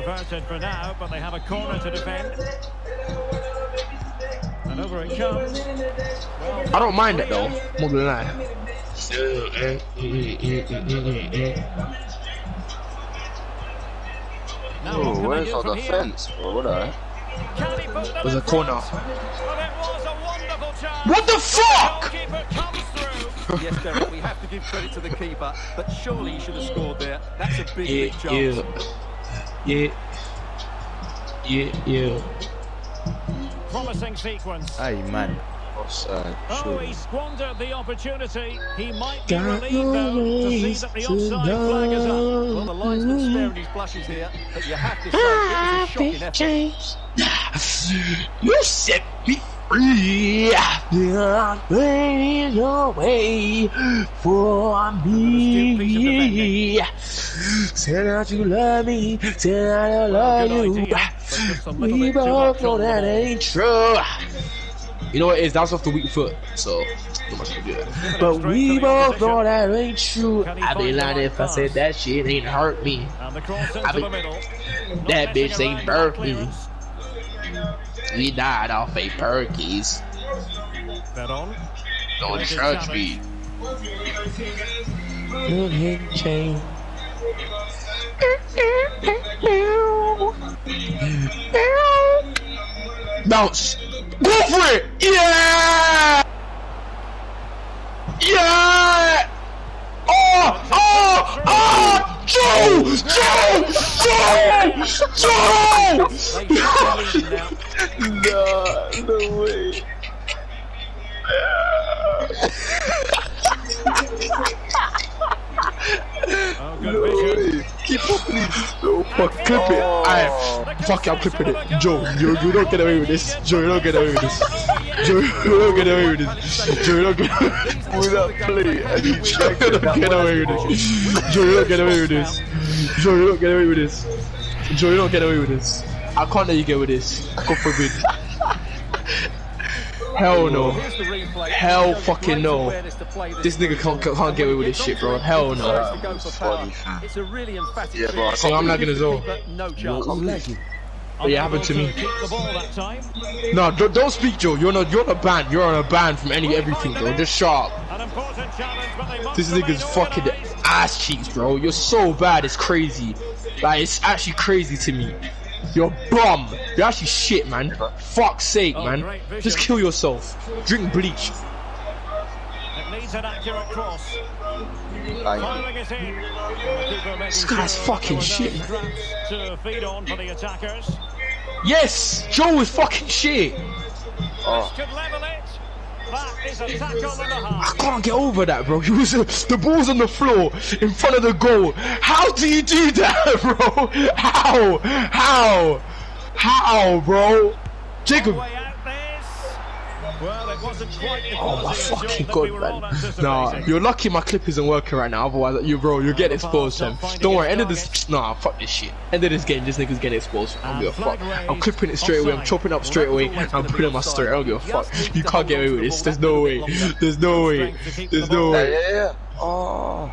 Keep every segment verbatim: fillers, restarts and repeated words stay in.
averted for now, but they have a corner to defend. And over it comes. Well, I don't mind it though, more than that. Oh, where's our defense, bro? What the? There's a corner. Well, it was a wonderful chance. What the fuck? Keeper comes through. Yes, Derek, we have to give credit to the keeper, but surely he should have scored there. That's a big, Yeah, big chance. yeah, yeah, yeah, yeah. Promising sequence. Hey, man. Offside. Oh, Sure. he squandered the opportunity. He might be Got relieved no though to see ways that the to offside flag is up. Well, the linesman's sparing his blushes here, but you have to say it was a shocking effort. James, you set me free. You're away for me. Said that you love me, said I love Good you. idea, but just a little We bit too both much know on the that ball. ain't true. You know what it is? That's off the weak foot, so not much to do. But we both know that ain't true. I'd be lying if I said that shit ain't hurt me. And the cross into I mean, the middle. Not that bitch messing ain't around with burnt me. clearance. We died off a Perky's. Veron. Don't judge me. Good hit chain. Bounce. Go for it! Yeah! Yeah! Oh! Oh! Oh! Joe! Joe! Joe! Joe! No, no way. Oh, good No vision. way. Keep up, please. No Fuck, fuck. clip it. Oh. Alright, fuck it, I'm clipping it. Joe, you, you don't get away with this. Joe, you don't get away with this. Joe, you don't get away with this. Joe, you don't get away with this. With that play, and you Joe, check you it don't get away with this. Joe, you don't get away with this. Joe, you don't get away with this. Joe, you don't get away with this. I can't let you get with this. God forbid. Hell no. Here's the replay. Hell Shows fucking great no. awareness to play This nigga can't can't get away with this shit, bro. Hell no. Decides to go for power. It's a really emphatic Yeah, bro, I finish. So I'm not gonna go. Keeper, no chance. But yeah, happened to me. Keep the ball that time. No, don't, don't speak, Joe. You're not. You're on a ban. You're on a ban from any everything, bro. Just shut up. An important challenge, but they must This remain nigga's fucking organised. ass cheeks, bro. You're so bad. It's crazy. Like it's actually crazy to me. You're bum. You're actually shit, man. Fuck's sake, Oh, man. great vision. Just kill yourself. Drink bleach. It needs an accurate cross. Like, Firing it in. The keeper making This guy's sure fucking there were no shit, man. traps to feed on for the attackers. Yes, Joe is fucking shit. oh, Could level it. That is a tackle and a I half. can't get over that, bro. He was the ball's on the floor in front of the goal. How do you do that, bro? How? How? How, bro? Jacob. Way out this. Well, it wasn't quite the Oh my quality of shot fucking that we god, were all man. anticipating. Nah, you're lucky my clip isn't working right now. Otherwise, you, bro, you're getting exposed, man. Don't worry. End of this. Nah, fuck this shit. End of this game. This nigga's getting exposed. I don't give a fuck. I'm clipping it straight away. I'm chopping up straight away. I'm putting it on my story. I don't give a fuck. You can't get away with this. There's no way. There's no way. There's no yeah, way. yeah, yeah. Oh.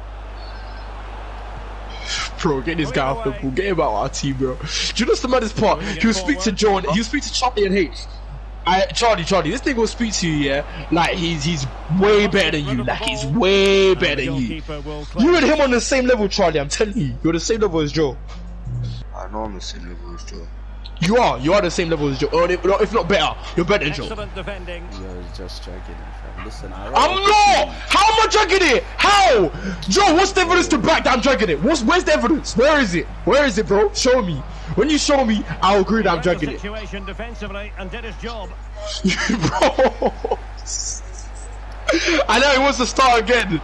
Bro, get this guy off the ball. Get him out of our team, bro. Do you know what's the maddest part? He'll speak to John. He'll speak to Charlie and H. I, Charlie, Charlie, this nigga will speak to you, yeah? Like, he's he's way better than you. Like, he's way better than you. You and him on the same level, Charlie. I'm telling you. You're the same level as Joe. I know I'm the same level as Joe. You are. You are the same level as Joe. Or if, if not better, you're better than Joe. Excellent defending. You're just joking, fam. Listen, I I'm not! How am I dragging it? How? Joe, what's the evidence to back that I'm dragging it? What's, where's the evidence? Where is it? Where is it, bro? Show me. When you show me, I'll agree that I'm dragging it. Situation defensively and did his job. Bro. I know he wants to start again.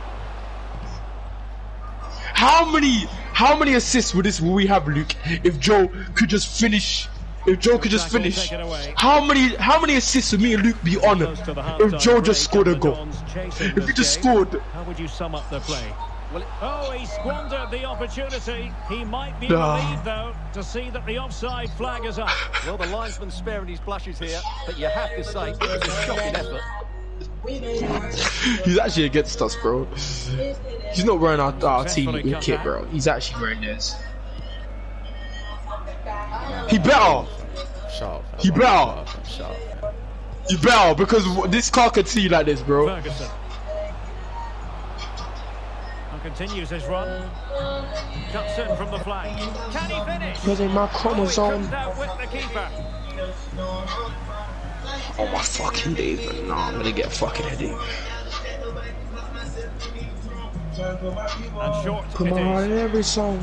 How many how many assists would this will we have, Luke, if Joe could just finish? If Joe could just finish, how many how many assists would me and Luke be on if Joe just scored a goal? If he just scored. How would you sum up the play? Well, oh, he squandered the opportunity. He might be Nah. relieved, though, to see that the offside flag is up. Well, the linesman's sparing his blushes here, but you have to say it was a shocking effort. He's actually against us, bro. He's not wearing our, our team kit, bro. He's actually wearing this. He better. Shut up. He better. Shut up. He better because w- this car could see like this, bro. Ferguson. And continues his run. Cuts in from the flank. Can he finish? Because in my Oh, he chromosome. couldn't outwit the keeper. Oh my fucking days, man. No, I'm gonna get a fucking headache. And short Put it my heart is. in every song.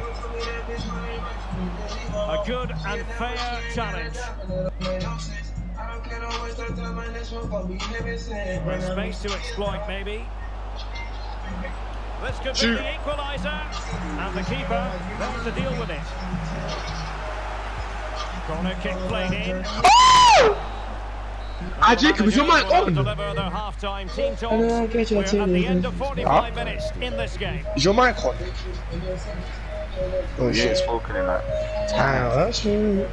A good and fair challenge. With space to exploit, maybe. This could be Shoot. the equaliser. And the keeper there to deal with it. Corner kick played in. Ah, Jacob, is your mic Will on? deliver their half-time team talks. I know, I get you, I We're tell at you, the end yeah. of forty-five Huh? minutes in this game. Is your mic on? Oh You ain't shit. spoken in that. Damn, that's true.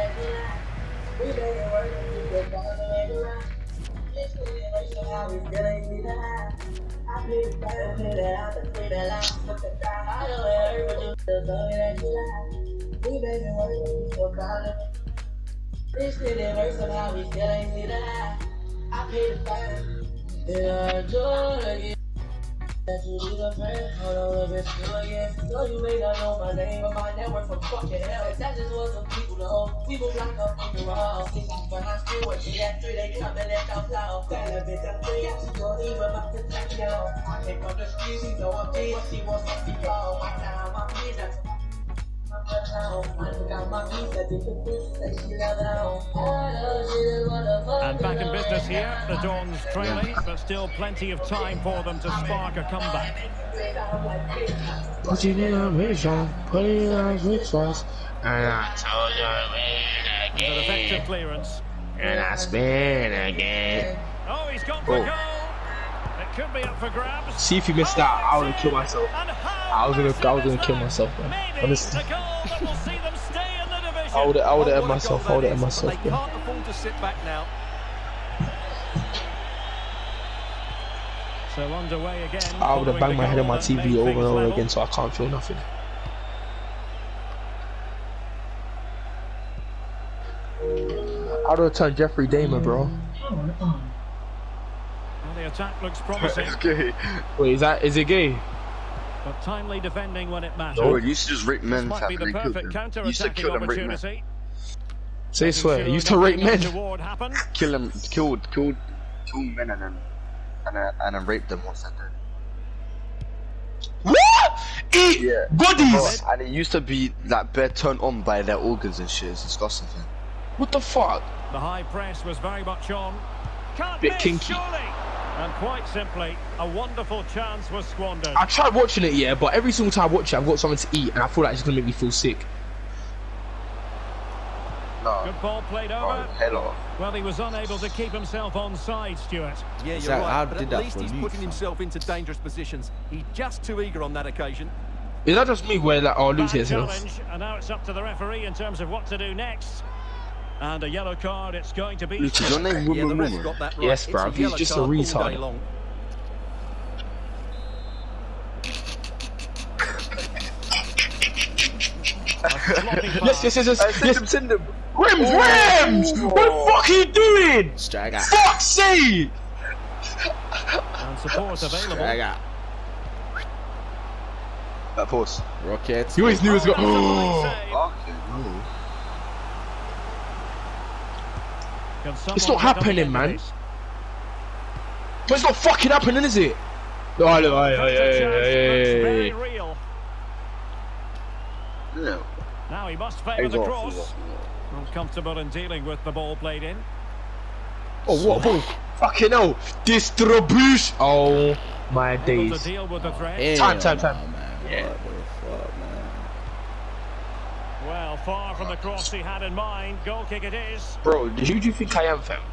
This shit ain't worse than how we still ain't see that. I paid the fine. Yeah, I do it again. That you need a friend, hold on a little bit, do it again. So you may not know my name, but my network from fucking hell. If that just was some people to hold, people like up on the wall. But I'm still working that three, they come and let out loud. That bitch, I'm free, she don't even have to take it out. I came from the streets, she know I'm big, she wants something y'all. My time, my business. And back in business here, the Dons trailing, but still plenty of time for them to spark a comeback. Put it in a vision, put it in a vision. And I told you I win It's an effective again. clearance. And I spin again. Oh, he's gone for Oh. goal. It could be up for grabs. See if you missed that, I would've killed myself. And how I was gonna, massive I was gonna is kill that? myself, man. Maybe Honestly. the goal that will see them stay in the division. I would've, I would've Oh, had what a myself, goal I would've that had is, but myself, They bro. can't afford to sit back now. So underway again. I would've following banged the my head on goal my that T made V over and things over level. again so I can't feel nothing. I would've turned Jeffrey Dahmer, bro. Well, the attack looks promising, gay. Wait, is that, is it gay? but timely defending when it matters. Bro, you used to just rape This men might be the tackling and kill perfect them. You used to counter-attacking kill them, rape men. opportunity. Say swear, Sure you used to rape nothing men. untoward happened. Kill them, killed, killed two men and then, and then, and then raped them once I did. What? Eat Yeah. bodies! Bro, and it used to be that bed turned on by their organs and shit. It's disgusting thing. What the fuck? The high press was very much on. Can't Bit miss, kinky. surely. And quite simply, a wonderful chance was squandered. I tried watching it, yeah, but every single time I watch it, I've got something to eat, and I feel like it's gonna make me feel sick. No. Good ball played Oh, over. hell off. Well, he was unable to keep himself on side, Stuart. Yeah, you're Exactly, I right, but did at that least for he's Luke, putting fam. himself into dangerous positions. He's just too eager on that occasion. Is that just me where like, oh, Bad Luke's here? challenge, and now it's up to the referee in terms of what to do next. And a yellow card it's going to be. Luke, is your name Yeah, the Woman ref's Woman? got that right. Yes, It's bruv, a he's yellow just a card all retard. day long. A sloppy Yes, pass. yes, yes, yes, I yes. sent him, send him. Rims, Rims! What the fuck are you doing? Strike out. Fuck's sake! And support available. Strike out. That pause. Rockets. You always knew it was Oh, that's a going. fine save. Okay. Can someone It's not get on the happening, end of man. this? But it's not fucking happening, is it? Oh, look, oh, yeah, Counter yeah, chance yeah, looks yeah, very yeah. real. Yeah. Now he must favour He's the off, cross. he's off. Uncomfortable in dealing with the ball played in. Oh, what? Oh, fucking hell. Distribution. Oh, my Able days. to deal with the threat. Hell Time, time, nah, time. man. Yeah. What the fuck, man? Well, far from the cross he had in mind. Goal kick it is. Bro, who do you think I am, fam?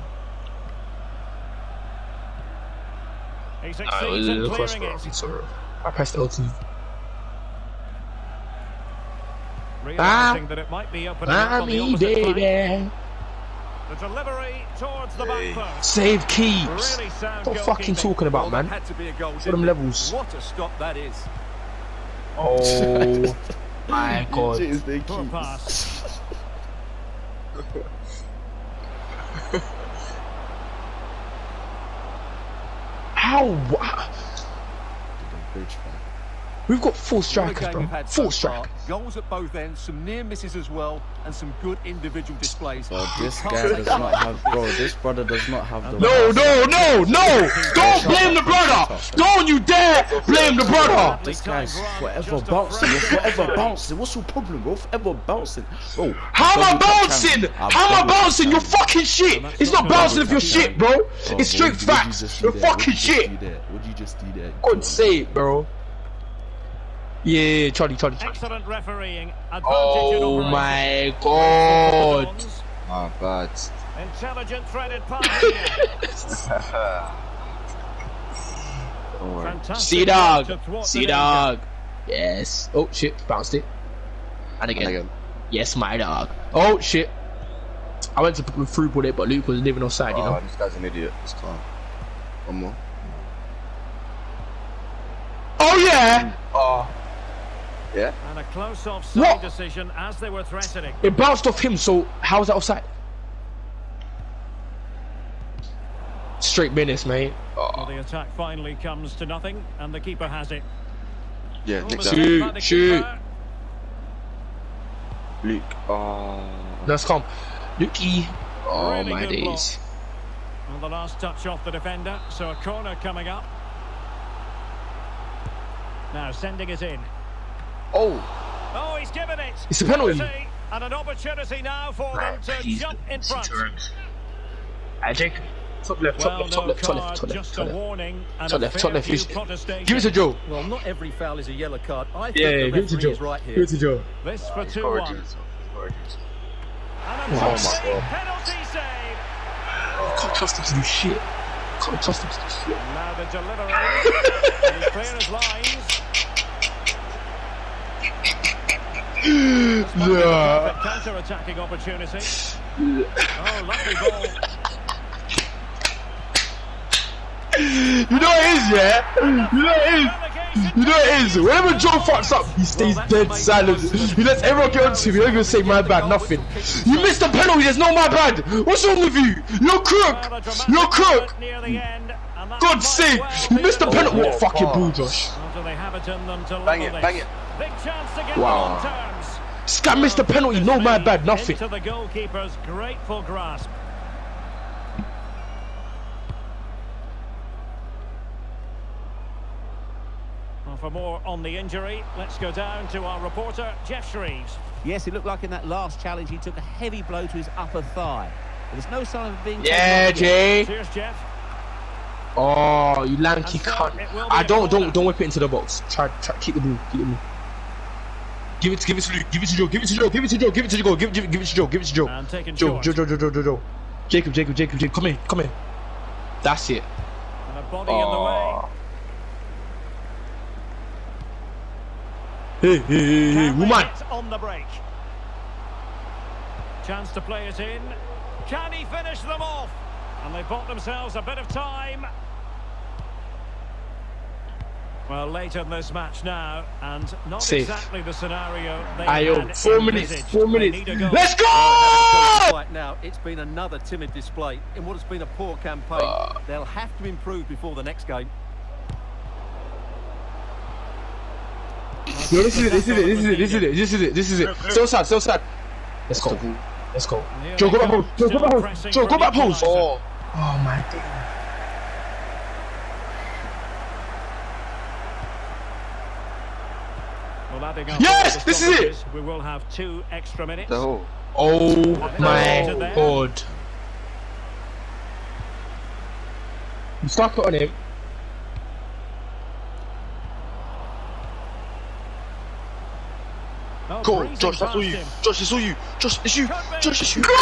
He Nah, it succeeds was in a cross, clearing bro. it. Sorry. I pressed L two. Realising that it might be opening up on the Mommy, opposite flank. baby. The delivery towards the back post. Save keeps. Really sound What fucking goalkeeping. talking about, Well, that man? had to be a goal, For didn't them it? levels. What a stop that is. Oh my god. Jeez, they Poor keep- pass. How? Wha- Bridge, man. We've got four What a strikers, game bro. we've had Four so far. strikers. Goals at both ends, some near misses as well, and some good individual displays. Bro, this Can't guy take does that not like have, this. bro, this brother does not have the... No, no, no, no! Don't blame the brother! Don't you dare blame the brother! This guy's forever bouncing, you're forever bouncing. What's your problem, bro? Forever bouncing. Bro, How am I double tap bouncing? channel. I've How am I double tap bouncing? You're channel. fucking shit! It's not bouncing if you're shit, bro! Oh, It's bro, straight what did you facts! just do You're there? What fucking did you just shit! do there? What did you just do there? God's sake, bro. Yeah, yeah, yeah, Charlie, Charlie, Charlie. Excellent refereeing. Advantage in Oh operation. my god. My bad. Intelligent threaded pass here. Don't worry. Fantastic See work to dog. thwart See the danger. dog. Yes. Oh shit, bounced it. And again. And again. Yes, my dog. Oh shit. I went to put through with it, but Luke was living offside, you Oh, know. this guy's an idiot. It's calm. One more. Oh yeah! Oh. Yeah? And a close offside What? decision as they were threatening. It bounced off him, so how is that offside? Straight menace, mate. Well, the attack finally comes to nothing, and the keeper has it. Yeah, Oh, Nick mistake that. Shoot, by the shoot. keeper. Luke. Oh. That's calm. Lukey. Oh Really my good days. And the last touch off the defender, so a corner coming up. Now sending it in. Oh. Oh, he's given it. It's a penalty. And an opportunity now for them to jump in front. I take top left, top Well, left, top no left, top card, left, top left, just top a left. warning and Top a left, fair top left. few Give protestations. it to Joe. Well, not every foul is a yellow card. I think Yeah, the yeah, give it to referee Joe. is right Give here. it to Joe. This for He's two covered one. you, so he's covered you, so. And a Oh my perfect God. penalty save. Can't trust him to do shit. Can't trust him to do shit. Now the delivery. And he's clear as lines. This might be the Yeah. perfect counter-attacking opportunity. Oh, lovely ball. You know what it is, yeah? You know what it is? You know what it is? Whenever Joe fucks up, he stays dead silent. He lets everyone get onto him. He don't even say my bad, nothing. You missed the penalty, there's no my bad. What's wrong with you? You're crook. Well, a dramatic You're crook. moment near the end, and that God's might sake. well You be missed the the penalty. moment. What fucking ball, Josh? Well, do they have it in them to Bang level it, this? bang it. Big chance to get Wow. on terms. This guy missed the penalty, no my bad, nothing. Into the goalkeeper's grateful grasp. Well, for more on the injury, let's go down to our reporter, Jeff Shreves. Yes, it looked like in that last challenge he took a heavy blow to his upper thigh. But there's no sign of it being Yeah, taken off yet. Jay. Cheers, Jeff. Oh, you lanky And so cunt. it will be I a don't, corner. don't, don't whip it into the box. Try, try, keep the ball, keep the ball. Give it, give it to Luke. Give it to Joe. Give it to Joe. Give it to Joe. Give it to Joe. Give it, give it, give it to Joe. Give it to Joe. And taken Joe, short. Joe, Joe, Joe, Joe, Joe, Joe. Jacob, Jacob, Jacob, Jacob. Come in, come in. That's it. And a body in the way. Hey, hey, hey, hey, Can they woman. hit on the break? Chance to play it in. Can he finish them off? And they bought themselves a bit of time. Well, late in this match now, and not Safe. exactly the scenario they Ayo, had four minutes, envisaged. four They minutes. need a goal. Let's go! Right now, it's been another timid display in what has been a poor campaign. They'll have to improve before the next game. Yo, this is it, this is it, this is it, this is it, this is it, this is it. So sad, so sad. Let's go. Let's go. Here Joe, they go back come, post. Joe, go still back post. pressing Joe, for go an back post. equaliser. Oh, oh my God. Well, adding up Yes, all the this is it. stoppages, we will have two extra minutes. No. Oh my to them. God. You stuck it on him. Oh, Go, breezing Josh, that's all past you. him. Josh, it's all you. Josh, it's you. Could be. Josh, it's you. Could Go!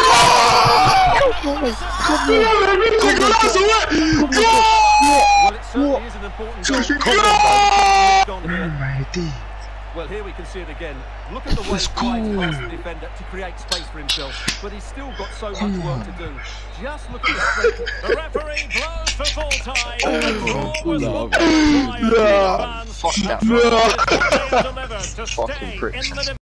Well, it certainly is an important goal. Josh, It's go! gone here. My D. Well, here we can see it again. Look at the way Let's he glides go. past the defender to create space for himself. But he's still got so much work to do. Just look at the strength. The referee blows for full time. The draw was No. what they required. No. Fans Fuck that. have delivered to Fucking stay pricks. in the